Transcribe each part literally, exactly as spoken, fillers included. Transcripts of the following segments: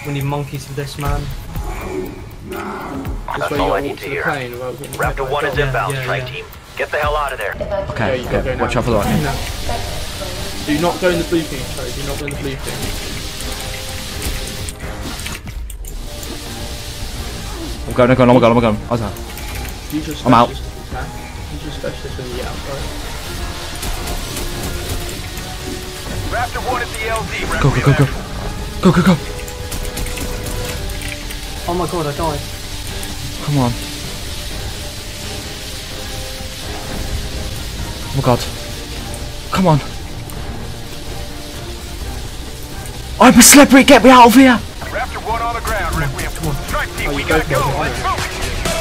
We need monkeys for this, man. That's all I need to hear. Raptor one is inbound, yeah, strike yeah. team. Get the hell out of there. Okay, Yeah, okay. go Watch now. out for the lightning. Do not go in the blue thing, sorry. Do not go in the blue thing. I'm going, I'm going, I'm going, I'm going. I was out. Use your I'm out. specialist if you can. Use your specialist when you get out, right? Raptor one at the L Z. Go, go, go, go. Go, go, go. Oh my god, I died. Come on. Oh my god. Come on. I'm a celebrity, get me out of here! Raptor one on the ground, Requiem. Come on. Strike team, Oh, we you gotta both go. got it, Let's yeah.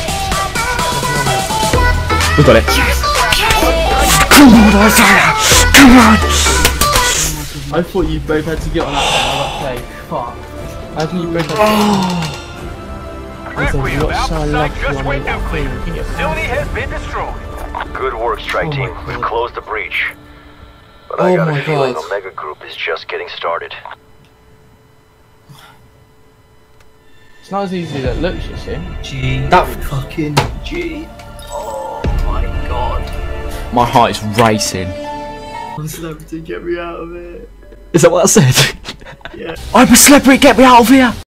move. We got it. Come on, Isaiah! Come on! I thought you both had to get on that plane. I got played. Fuck. I think you both had to I thought you got so lucky on that plane. Facility has been destroyed. Good work, strike Oh team. my We've God. closed the breach. But Oh I got my a feeling God. Omega Group is just getting started. It's not as easy as it looks, you see. G. That fucking G. Oh my god. My heart is racing. I'm celebrity, get me out of it. Is that what I said? Yeah. I'm a celebrity, get me out of here!